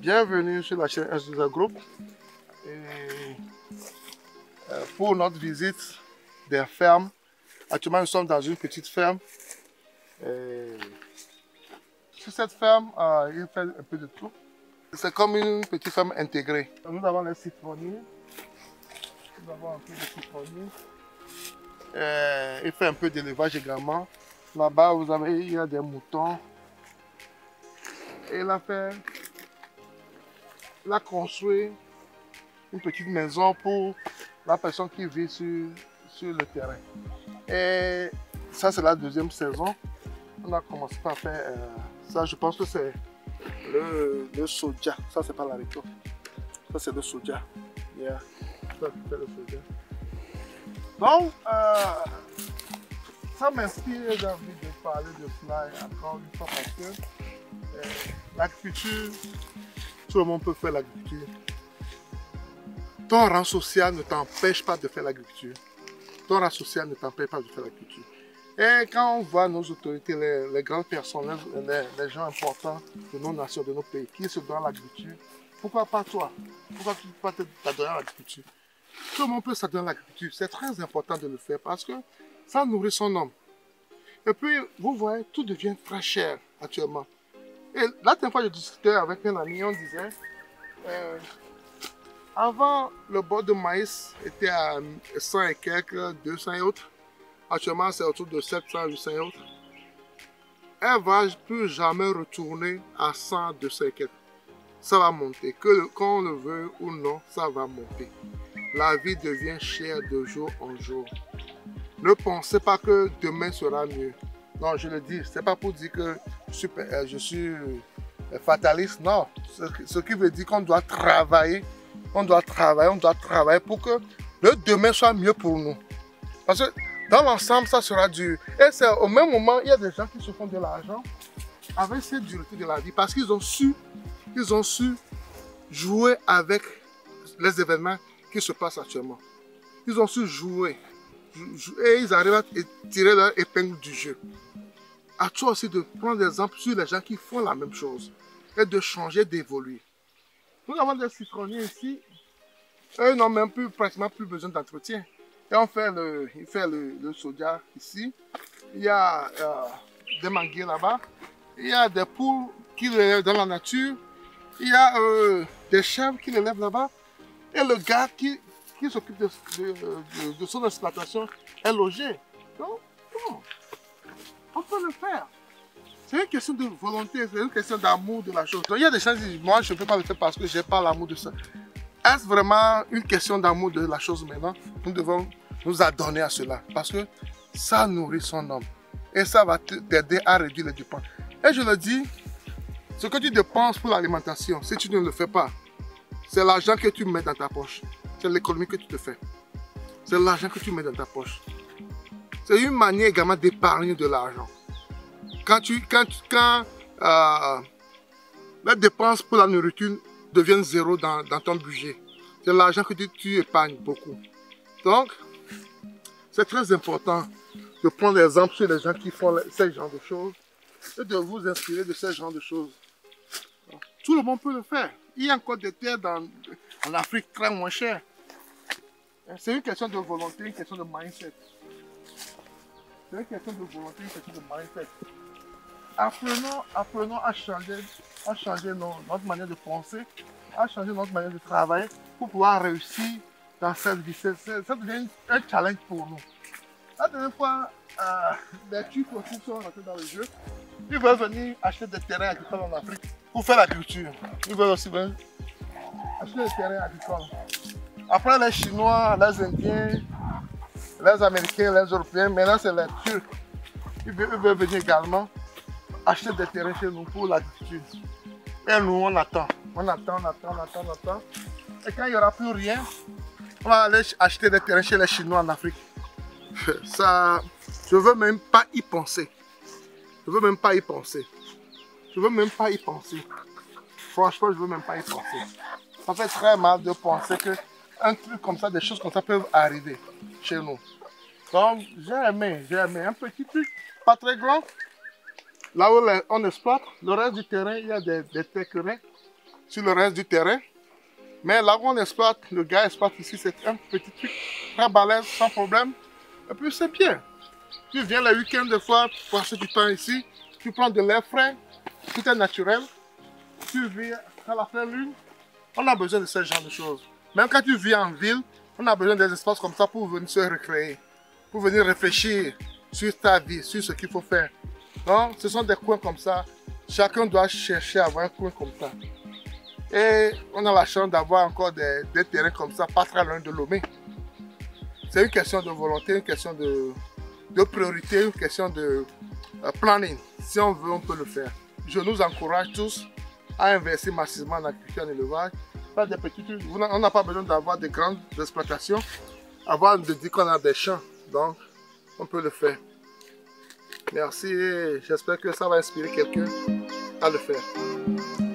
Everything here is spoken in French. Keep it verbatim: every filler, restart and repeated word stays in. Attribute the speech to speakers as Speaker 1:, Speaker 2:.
Speaker 1: Bienvenue sur la chaîne S deux A Group. Et euh, pour notre visite des fermes, actuellement nous sommes dans une petite ferme. Et sur cette ferme, euh, il fait un peu de tout. C'est comme une petite ferme intégrée. Nous avons les citronniers. Nous avons un peu de citronniers. Et il fait un peu d'élevage également. Là-bas, vous avez, il y a des moutons. Et il a fait, il a construit une petite maison pour la personne qui vit sur, sur le terrain. Et ça, c'est la deuxième saison. On a commencé par faire euh, ça. Je pense que c'est le, le soja. Ça, c'est pas l'haricot. Ça, c'est le soja. Yeah. Ça, c'est le soja. Donc, euh, ça m'inspire, j'ai envie de parler de Fly encore une fois parce que euh, l'agriculture, tout le monde peut faire l'agriculture. Ton rang social ne t'empêche pas de faire l'agriculture. Ton rang social ne t'empêche pas de faire l'agriculture. Et quand on voit nos autorités, les, les grandes personnes, les, les gens importants de nos nations, de nos pays, qui se donnent à l'agriculture, pourquoi pas toi? Pourquoi tu ne peux pas t'adonner à l'agriculture? Tout le monde peut s'adonner à l'agriculture. C'est très important de le faire parce que ça nourrit son homme. Et puis, vous voyez, tout devient très cher actuellement. Et la dernière fois, je discutais avec un ami, on disait, euh, avant, le bord de maïs était à cent et quelques, deux cents et autres. Actuellement, c'est autour de sept cents, huit cents et autres. Elle ne va plus jamais retourner à cent, deux cents et quelques. Ça va monter. Que qu'on le veut ou non, ça va monter. La vie devient chère de jour en jour. Ne pensez pas que demain sera mieux. Non, je le dis, ce n'est pas pour dire que je suis, euh, je suis euh, fataliste. Non, ce, ce qui veut dire qu'on doit travailler, on doit travailler, on doit travailler pour que le demain soit mieux pour nous. Parce que dans l'ensemble, ça sera dur. Et c'est au même moment, il y a des gens qui se font de l'argent avec cette dureté de la vie parce qu'ils ont su, ils ont su jouer avec les événements qui se passent actuellement. Ils ont su jouer. Et ils arrivent à tirer leur épingle du jeu. À toi aussi de prendre des exemples sur les gens qui font la même chose et de changer, d'évoluer. Nous avons des citronniers ici. Eux n'ont même plus, pratiquement plus besoin d'entretien. Et on fait le, il fait le, le soja ici. Il y a euh, des manguiers là-bas. Il y a des poules qui l'élèvent dans la nature. Il y a euh, des chèvres qui l'élèvent là-bas. Et le gars qui, qui s'occupe de, de, de, de son exploitation est logé. Donc, bon, on peut le faire. C'est une question de volonté, c'est une question d'amour de la chose. Donc, il y a des gens qui disent, moi je ne peux pas le faire parce que je n'ai pas l'amour de ça. Est-ce vraiment une question d'amour de la chose maintenant? Nous devons nous adonner à cela parce que ça nourrit son homme. Et ça va t'aider à réduire les dépenses. Et je le dis, ce que tu dépenses pour l'alimentation, si tu ne le fais pas, c'est l'argent que tu mets dans ta poche. C'est l'économie que tu te fais. C'est l'argent que tu mets dans ta poche. C'est une manière également d'épargner de l'argent. Quand, tu, quand, quand euh, les dépenses pour la nourriture deviennent zéro dans, dans ton budget, c'est l'argent que tu, tu épargnes beaucoup. Donc, c'est très important de prendre l'exemple sur les gens qui font ce genre de choses et de vous inspirer de ce genre de choses. Tout le monde peut le faire. Il y a encore des terres dans, en Afrique très moins chères. C'est une question de volonté, une question de mindset. C'est une question de volonté, une question de mindset. Apprenons, apprenons à changer, à changer nos, notre manière de penser, à changer notre manière de travailler pour pouvoir réussir dans cette vie. Ça devient un challenge pour nous. La dernière fois, euh, les Turcs aussi sont rentrés dans le jeu. Ils veulent venir acheter des terrains agricoles en Afrique pour faire l'agriculture. Ils veulent aussi venir acheter des terrains agricoles. Après les Chinois, les Indiens, les Américains, les Européens, maintenant c'est les Turcs. Ils veulent, ils veulent venir également acheter des terrains chez nous pour l'agriculture. Et nous, on attend. On attend, on attend, on attend, on attend. Et quand il n'y aura plus rien, on va aller acheter des terrains chez les Chinois en Afrique. Ça, je ne veux même pas y penser. Je ne veux même pas y penser. Je ne veux même pas y penser. Franchement, je ne veux même pas y penser. Ça fait très mal de penser qu'un truc comme ça, des choses comme ça peuvent arriver chez nous. Donc, j'ai aimé, j'ai aimé un petit truc, pas très grand. Là où on exploite, le reste du terrain, il y a des, des terres. sur le reste du terrain. Mais là où on exploite, le gars exploite ici, c'est un petit truc très balèze, sans problème. Et puis c'est bien. Tu viens le week-end des fois, pour passer du temps ici, tu prends de l'air frais, tout est naturel. Tu vis à la pleine lune, on a besoin de ce genre de choses. Même quand tu vis en ville, on a besoin des espaces comme ça pour venir se recréer, pour venir réfléchir sur ta vie, sur ce qu'il faut faire. Donc, ce sont des coins comme ça. Chacun doit chercher à avoir un coin comme ça. Et on a la chance d'avoir encore des, des terrains comme ça, pas très loin de Lomé. C'est une question de volonté, une question de, de priorité, une question de uh, planning. Si on veut, on peut le faire. Je nous encourage tous à investir massivement dans l'agriculture et l'élevage. Faire des petites, on n'a pas besoin d'avoir de grandes exploitations, avoir de dire qu'on a des champs. Donc, on peut le faire. Merci et j'espère que ça va inspirer quelqu'un à le faire.